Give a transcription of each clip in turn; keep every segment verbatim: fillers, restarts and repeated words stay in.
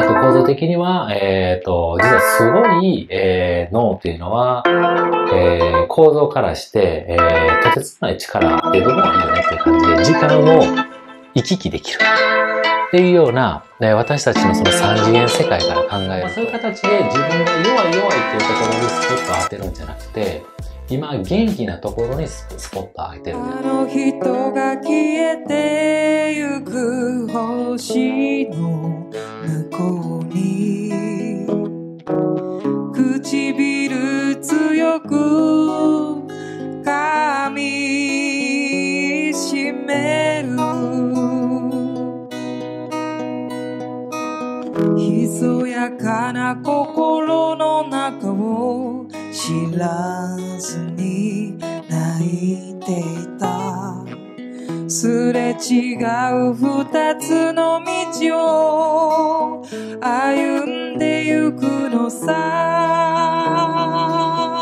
と構造的には、えっと、実はすごい、えー、脳っていうのは、えー、構造からして、えー、とてつもない力っていう部分はいいよねっていう感じで、時間を行き来できる。っていうような、ね、私たちのその三次元世界から考えると、そういう形で自分が弱い弱いっていうところにスポットを当てるんじゃなくて、今元気なところにスポットを当てるんじゃない。 あの人が消えてゆく星の向こうに唇強く噛みしめるひそやかな心の中を知らずに泣いていたすれ違う二つの道を歩んでゆくのさ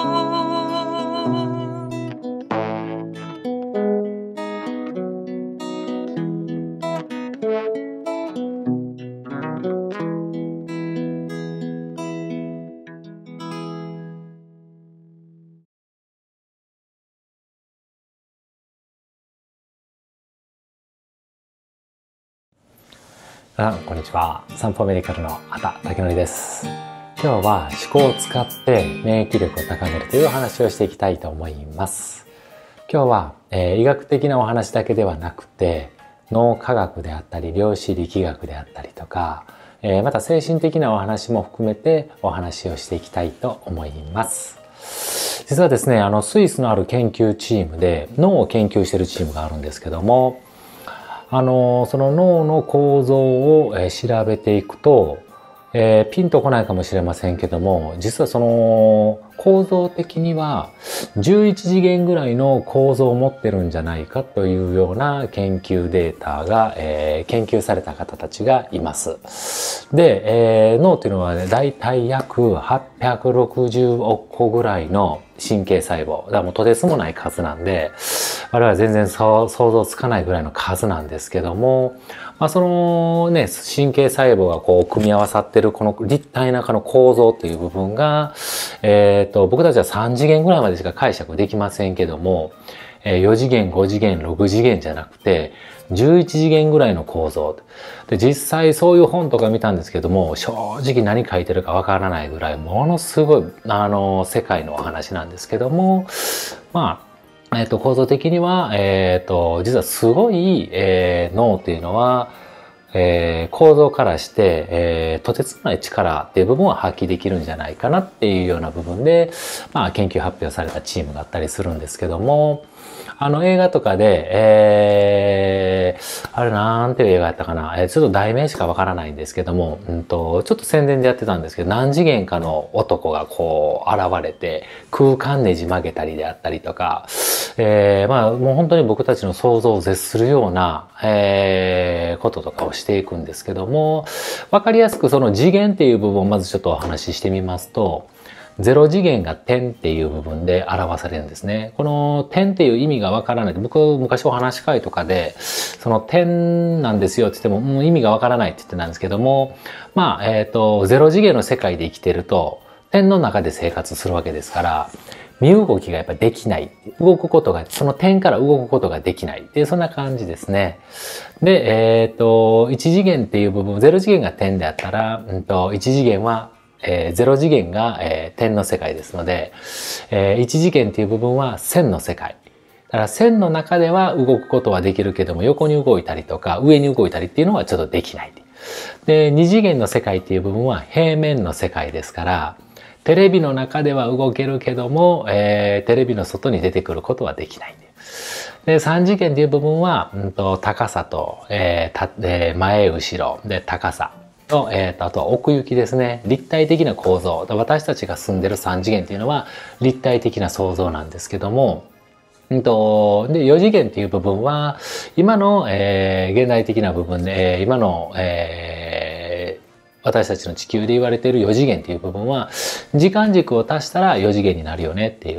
皆さんこんにちは。散歩メディカルの畑武則です。今日は思考を使って免疫力を高めるというお話をしていきたいと思います。今日は、えー、医学的なお話だけではなくて脳科学であったり量子力学であったりとか、えー、また精神的なお話も含めてお話をしていきたいと思います。実はですね、あのスイスのある研究チームで脳を研究しているチームがあるんですけども、あの、その脳の構造を調べていくと、えー、ピンとこないかもしれませんけども、実はその構造的にはじゅういち次元ぐらいの構造を持ってるんじゃないかというような研究データが、えー、研究された方たちがいます。で、えー、脳っていうのはね、だいたい約はっぴゃくろくじゅうおく個ぐらいの神経細胞。だからもうとてつもない数なんで、我々は全然想像つかないぐらいの数なんですけども、まあ、そのね、神経細胞がこう組み合わさってるこの立体なこの構造っていう部分が、えっと、僕たちはさん次元ぐらいまでしか解釈できませんけども、よ次元、ご次元、ろく次元じゃなくて、じゅういち次元ぐらいの構造。で、実際そういう本とか見たんですけども、正直何書いてるかわからないぐらい、ものすごい、あの、世界のお話なんですけども、まあ、えっと、構造的には、えっと、実はすごい、えー、脳っていうのは、えー、構造からして、えー、とてつもない力っていう部分は発揮できるんじゃないかなっていうような部分で、まあ、研究発表されたチームがあったりするんですけども、あの映画とかで、えー、あれなんていう映画やったかな、えー、ちょっと題名しかわからないんですけども、うんと、ちょっと宣伝でやってたんですけど、何次元かの男がこう現れて空間ねじ曲げたりであったりとか、えー、まあもう本当に僕たちの想像を絶するような、えー、こととかをしていくんですけども、わかりやすくその次元っていう部分をまずちょっとお話ししてみますと、ゼロ次元が点っていう部分で表されるんですね。この点っていう意味がわからない。僕、昔お話し会とかで、その点なんですよって言っても、もう意味がわからないって言ってたんですけども、まあ、えっと、ゼロ次元の世界で生きてると、点の中で生活するわけですから、身動きがやっぱできない。動くことが、その点から動くことができない。っていう、そんな感じですね。で、えっと、いち次元っていう部分、ゼロ次元が点であったら、うんと、いち次元はえー、ゼロ次元が、えー、点の世界ですので、えー、いち次元っていう部分は線の世界。だから線の中では動くことはできるけども、横に動いたりとか、上に動いたりっていうのはちょっとできない。で、に次元の世界っていう部分は平面の世界ですから、テレビの中では動けるけども、えー、テレビの外に出てくることはできない。で、さん次元っていう部分は、うんと、高さと、えーたえー、前後ろで高さ。と、えーと、あとは奥行きですね。立体的な構造。私たちが住んでるさん次元っていうのは立体的な創造なんですけども、うんと、で、よ次元っていう部分は、今の、えー、現代的な部分で、今の、えー、私たちの地球で言われているよ次元っていう部分は、時間軸を足したらよ次元になるよねっていう。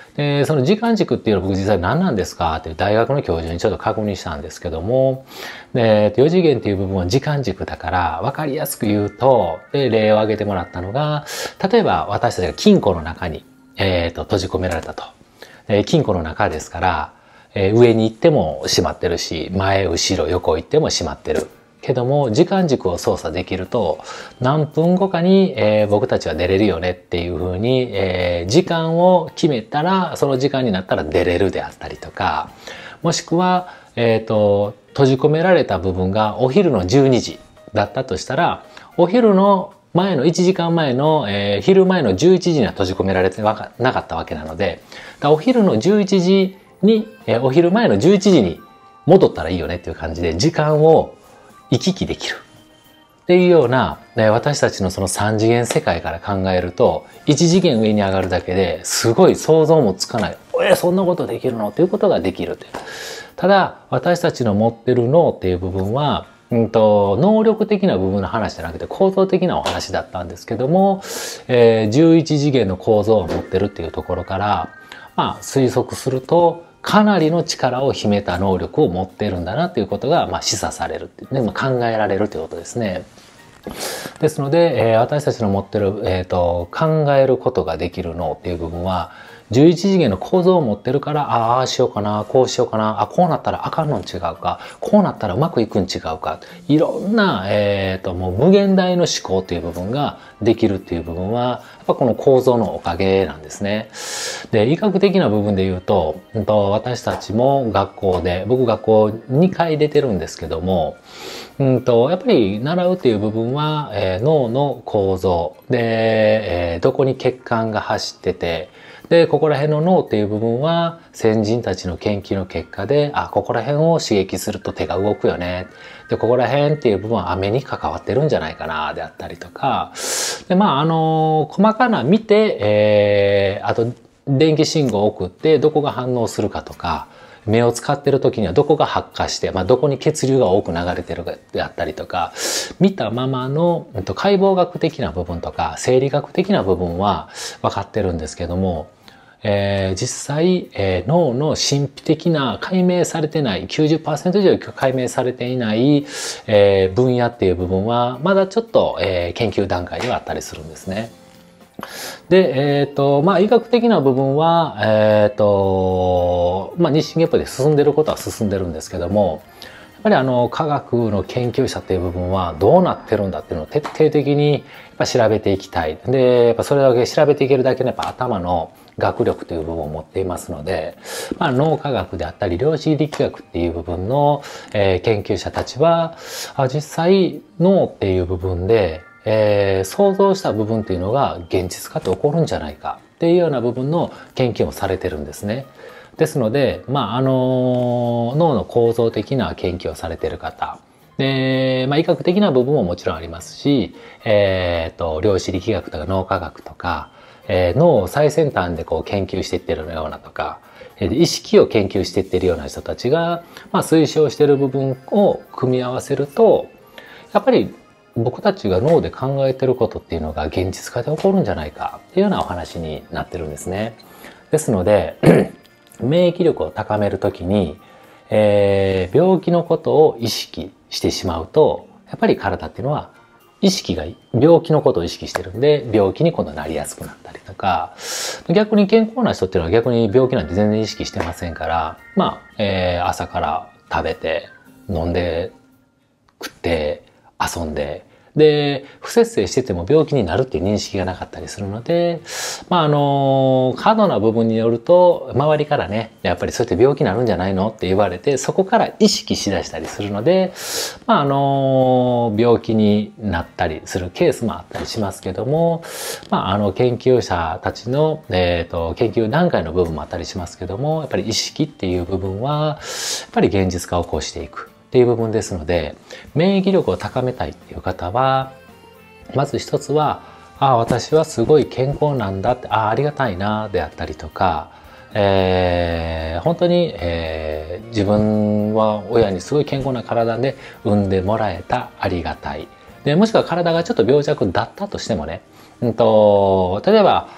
で、その時間軸っていうのは僕実際何なんですかって大学の教授にちょっと確認したんですけども、で、よ次元っていう部分は時間軸だから分かりやすく言うと、で、例を挙げてもらったのが、例えば私たちが金庫の中に、えっと、閉じ込められたと。えー、金庫の中ですから、えー、上に行っても閉まってるし、前、後ろ、横行っても閉まってる。けども、時間軸を操作できると、何分後かに、えー、僕たちは出れるよねっていう風に、えー、時間を決めたら、その時間になったら出れるであったりとか、もしくは、えっと、閉じ込められた部分がお昼のじゅうにじだったとしたら、お昼の前のいちじかんまえの、えー、昼前のじゅういちじには閉じ込められてなかったわけなので、お昼のじゅういちじに、えー、お昼前のじゅういちじに戻ったらいいよねっていう感じで、時間を行き来できる。っていうような、ね、私たちのそのさん次元世界から考えると、いち次元上に上がるだけですごい想像もつかない。え、そんなことできるのっていうことができるって。ただ、私たちの持ってる脳っていう部分は、うんと、能力的な部分の話じゃなくて構造的なお話だったんですけども、えー、じゅういち次元の構造を持ってるっていうところから、まあ、推測すると、かなりの力を秘めた能力を持っているんだなということが、まあ、示唆されるっていうね、まあ、考えられるということですね。ですので、えー、私たちの持ってる、えーと、考えることができる脳っていう部分は、じゅういち次元の構造を持ってるから、ああ、ああしようかな、こうしようかな、あ、こうなったらあかんのん違うか、こうなったらうまくいくん違うか、いろんな、えっと、もう無限大の思考という部分ができるっていう部分は、やっぱこの構造のおかげなんですね。で、医学的な部分で言うと、私たちも学校で、僕学校にかい出てるんですけども、うんと、やっぱり習うっていう部分は、えー、脳の構造で、えー、どこに血管が走ってて、で、ここら辺の脳っていう部分は先人たちの研究の結果で、あ、ここら辺を刺激すると手が動くよね。で、ここら辺っていう部分は飴に関わってるんじゃないかな、であったりとか。で、まあ、あの、細かな見て、えー、あと、電気信号を送ってどこが反応するかとか、目を使ってる時にはどこが発火して、まあ、どこに血流が多く流れてるかであったりとか、見たままの解剖学的な部分とか生理学的な部分は分かってるんですけども、えー、実際、えー、脳の神秘的な解明されてない きゅうじゅっパーセント 以上解明されていない、えー、分野っていう部分はまだちょっと、えー、研究段階ではあったりするんですね。で、えっと、まあ、医学的な部分は、えっと、まあ、日進月歩で進んでることは進んでるんですけども、やっぱりあの、科学の研究者っていう部分はどうなってるんだっていうのを徹底的にやっぱ調べていきたい。で、やっぱそれだけ調べていけるだけのやっぱ頭の学力という部分を持っていますので、まあ、脳科学であったり量子力学っていう部分の、えー、研究者たちは、あ、実際脳っていう部分で、えー、想像した部分っていうのが現実化って起こるんじゃないかっていうような部分の研究もされてるんですね。ですので、まあ、あの、脳の構造的な研究をされている方。で、まあ、医学的な部分ももちろんありますし、えっと、量子力学とか脳科学とか、えー、脳を最先端でこう研究していってるようなとか、意識を研究していってるような人たちが、まあ、推奨している部分を組み合わせると、やっぱり僕たちが脳で考えてることっていうのが現実化で起こるんじゃないかっていうようなお話になってるんですね。ですので、免疫力を高めるときに、えー、病気のことを意識してしまうと、やっぱり体っていうのは意識が病気のことを意識してるんで、病気に今度なりやすくなったりとか、逆に健康な人っていうのは逆に病気なんて全然意識してませんから、まあ、えー、朝から食べて、飲んで、食って、遊んで、で、不節制してても病気になるっていう認識がなかったりするので、まあ、あの、過度な部分によると、周りからね、やっぱりそうやって病気になるんじゃないのって言われて、そこから意識しだしたりするので、まあ、あの、病気になったりするケースもあったりしますけども、まあ、あの、研究者たちの、えっと、研究段階の部分もあったりしますけども、やっぱり意識っていう部分は、やっぱり現実化を起こしていく。っていう部分ですので、免疫力を高めたいっていう方は、まず一つは、ああ、私はすごい健康なんだって、ああ、ありがたいな、であったりとか、えー、本当に、えー、自分は親にすごい健康な体で産んでもらえた、ありがたい。で、もしくは体がちょっと病弱だったとしてもね、うんと、例えば、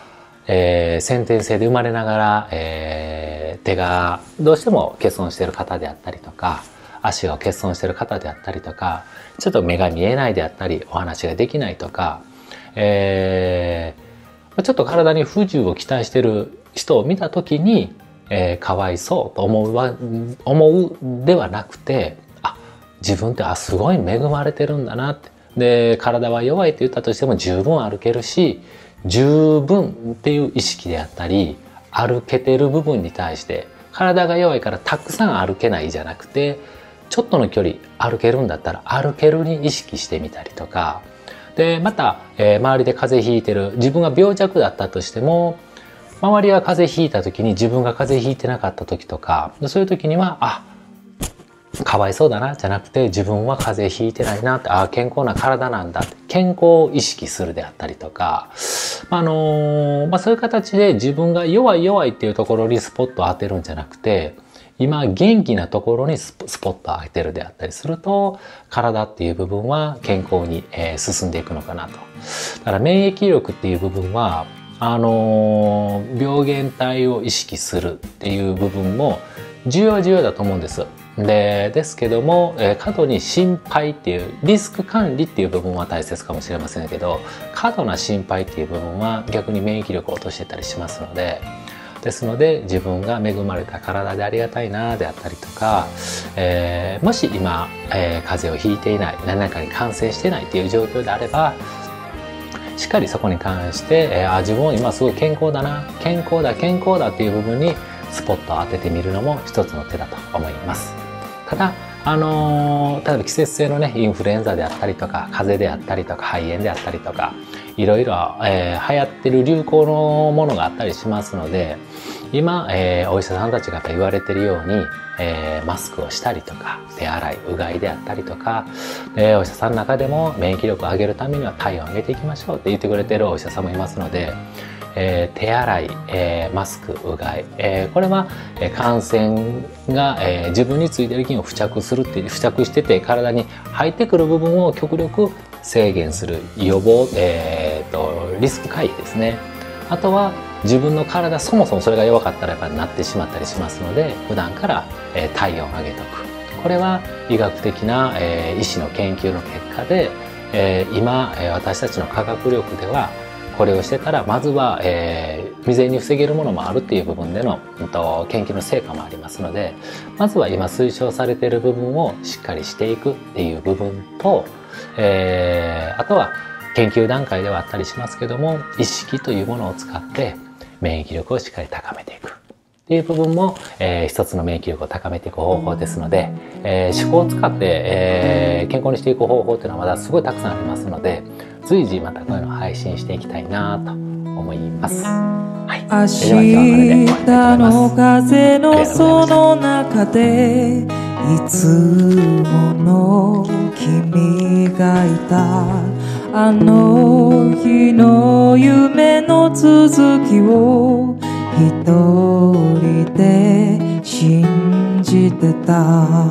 えー、先天性で生まれながら、えー、手がどうしても欠損している方であったりとか、足が欠損している方であったりとか、ちょっと目が見えないであったり、お話ができないとか、えー、ちょっと体に不自由を期待している人を見たときに、えー、かわいそうと思うは、思うではなくて、あ、自分ってあすごい恵まれてるんだなって。で、体は弱いって言ったとしても十分歩けるし、十分っていう意識であったり、歩けてる部分に対して、体が弱いからたくさん歩けないじゃなくて、ちょっとの距離歩けるんだったら歩けるに意識してみたりとか、で、また、えー、周りで風邪ひいてる、自分が病弱だったとしても、周りが風邪ひいた時に自分が風邪ひいてなかった時とか、そういう時には、あ、かわいそうだな、じゃなくて、自分は風邪ひいてないなって、あ、健康な体なんだって、健康を意識するであったりとか、あのー、まあ、そういう形で自分が弱い弱いっていうところにスポットを当てるんじゃなくて、今元気なところにスポットを当てるであったりすると、体っていう部分は健康に、えー、進んでいくのかなと。だから免疫力っていう部分は、あのー、病原体を意識するっていう部分も重要は重要だと思うんです。で、ですけども、えー、過度に心配っていう、リスク管理っていう部分は大切かもしれませんけど、過度な心配っていう部分は逆に免疫力を落としてたりしますので、ですので自分が恵まれた体でありがたいなであったりとか、えー、もし今、えー、風邪をひいていない、何らかに感染していないっていう状況であれば、しっかりそこに関して、えー、あ、自分は今すごい健康だな、健康だ、健康だっていう部分にスポットを当ててみるのも一つの手だと思います。ただ、あのー、例えば季節性のね、インフルエンザであったりとか、風邪であったりとか、肺炎であったりとか、いろいろ、えー、流行ってる流行のものがあったりしますので、今、えー、お医者さんたちが言われてるように、えー、マスクをしたりとか、手洗い、うがいであったりとか、えー、お医者さんの中でも免疫力を上げるためには体温を上げていきましょうって言ってくれてるお医者さんもいますので、えー、手洗い、えー、マスク、うがい、えー、これは、えー、感染が、えー、自分についている菌を付着するって付着してて体に入ってくる部分を極力制限する予防、えー、とリスク回避ですね。あとは自分の体そもそもそれが弱かったらやっぱりなってしまったりしますので、普段から、えー、体温を上げとく。これは医学的な、えー、医師の研究の結果で、えー、今、えー、私たちの科学力ではこれをしてたらまずは、えー、未然に防げるものもあるっていう部分での、うん、と研究の成果もありますので、まずは今推奨されている部分をしっかりしていくっていう部分と、えー、あとは研究段階ではあったりしますけども、意識というものを使って免疫力をしっかり高めていくっていう部分も、えー、一つの免疫力を高めていく方法ですので、えー、思考を使って、えー、健康にしていく方法っていうのはまだすごいたくさんありますので、随時またこういうのを配信していきたいなと思います。はい。 明日の風のその中でいつもの君がいた、あの日の夢の続きを一人で信じてた。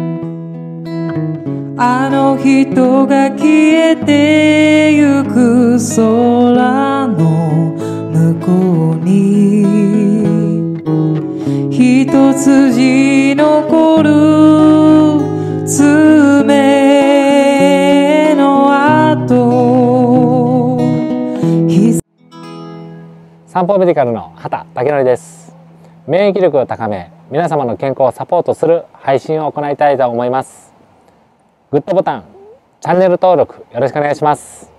あの人が消えてゆく空の向こうに一筋残る爪の跡。 散歩メディカルの畑武則です。免疫力を高め、皆様の健康をサポートする配信を行いたいと思います。グッドボタン、チャンネル登録よろしくお願いします。